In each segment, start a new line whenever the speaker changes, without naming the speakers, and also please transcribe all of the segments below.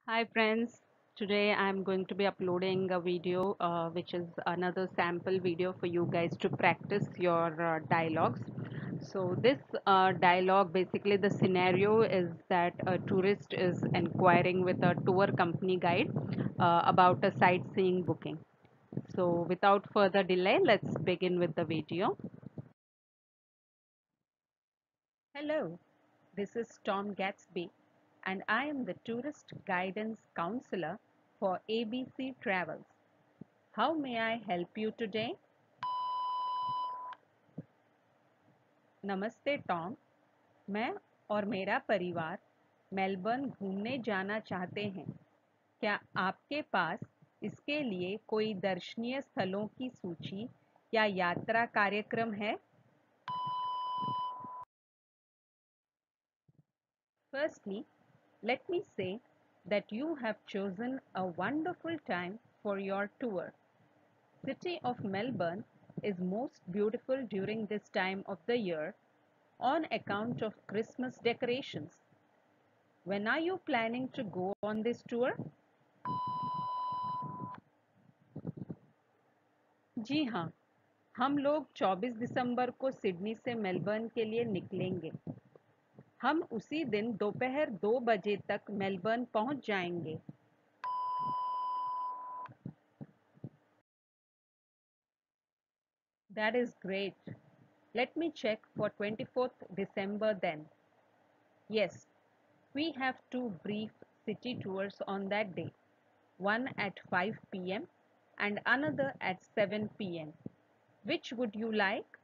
Hi friends, today I'm going to be uploading a video which is another sample video for you guys to practice your dialogues. So this dialogue, basically the scenario is that a tourist is inquiring with a tour company guide about a sightseeing booking. So without further delay, let's begin with the video. Hello, this is Tom Gatsby, and I am the Tourist Guidance Counselor for ABC Travels. How may I help you today? नमस्ते Tom, मैं और मेरा परिवार Melbourne घूमने जाना चाहते हैं। क्या आपके पास इसके लिए कोई दर्शनीय स्थलों की सूची या यात्रा कार्यक्रम है? Firstly, let me say that you have chosen a wonderful time for your tour. City of Melbourne is most beautiful during this time of the year on account of Christmas decorations. When are you planning to go on this tour? जी हाँ, हम लोग 24 दिसंबर को Sydney से Melbourne के लिए निकलेंगे। हम उसी दिन दोपहर 2 बजे तक मेलबर्न पहुंच जाएंगे। That is great. Let me check for 24th December then. Yes, we have two brief city tours on that day, one at 5 p.m. and another at 7 p.m. Which would you like?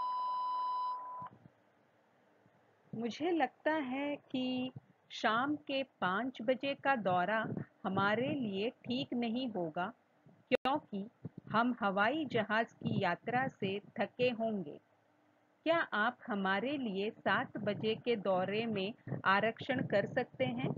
मुझे लगता है कि शाम के 5 बजे का दौरा हमारे लिए ठीक नहीं होगा क्योंकि हम हवाई जहाज की यात्रा से थके होंगे। क्या आप हमारे लिए 7 बजे के दौरे में आरक्षण कर सकते हैं?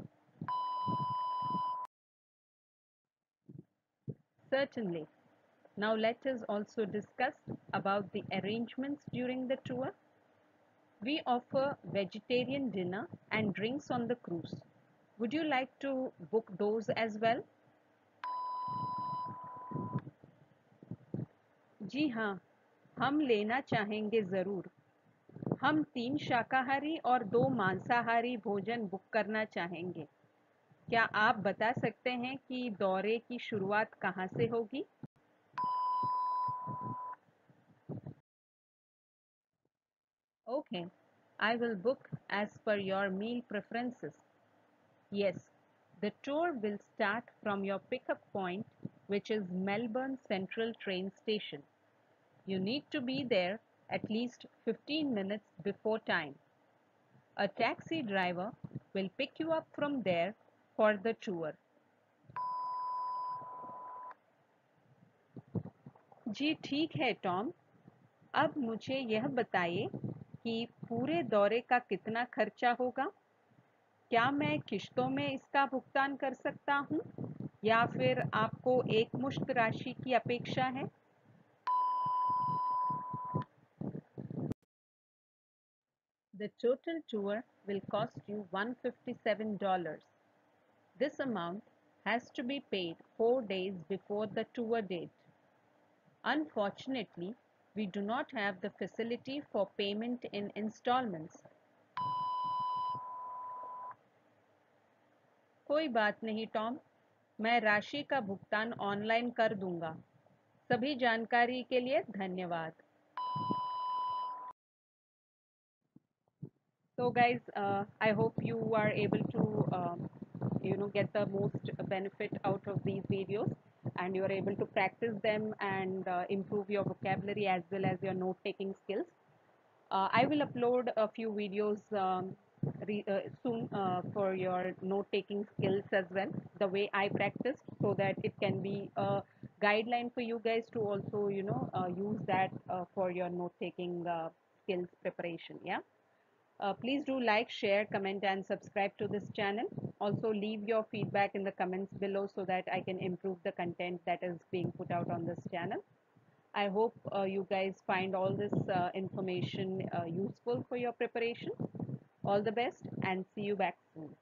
Certainly. Now let us also discuss about the arrangements during the tour. We offer vegetarian dinner and drinks on the cruise. Would you like to book those as well? जी हाँ, हम लेना चाहेंगे ज़रूर। हम 3 शाकाहारी और 2 मांसाहारी भोजन बुक करना चाहेंगे। क्या आप बता सकते हैं कि दौरे की शुरुआत कहाँ से होगी? Okay, I will book as per your meal preferences. Yes, the tour will start from your pickup point, which is Melbourne Central train station. You need to be there at least 15 minutes before time. A taxi driver will pick you up from there for the tour. जी ठीक है Tom. अब मुझे यह बताइए कि पूरे दौरे का कितना खर्चा होगा? क्या मैं किश्तों में इसका भुगतान कर सकता हूँ या फिर आपको एक मुश्त राशि की अपेक्षा है? The total tour will cost you $157. This amount has to be paid 4 days before the tour date. Unfortunately, we do not have the facility for payment in installments. कोई बात नहीं टॉम, मैं राशि का भुगतान ऑनलाइन कर दूंगा। सभी जानकारी के लिए धन्यवाद। So guys, I hope you are able to get the most benefit out of these videos, and you are able to practice them and improve your vocabulary as well as your note taking skills. I will upload a few videos soon for your note taking skills as well, the way I practiced, so that it can be a guideline for you guys to also use that for your note taking skills preparation. Yeah. Please do like, share, comment and subscribe to this channel. Also leave your feedback in the comments below so that I can improve the content that is being put out on this channel. I hope you guys find all this information useful for your preparation. All the best and see you back soon.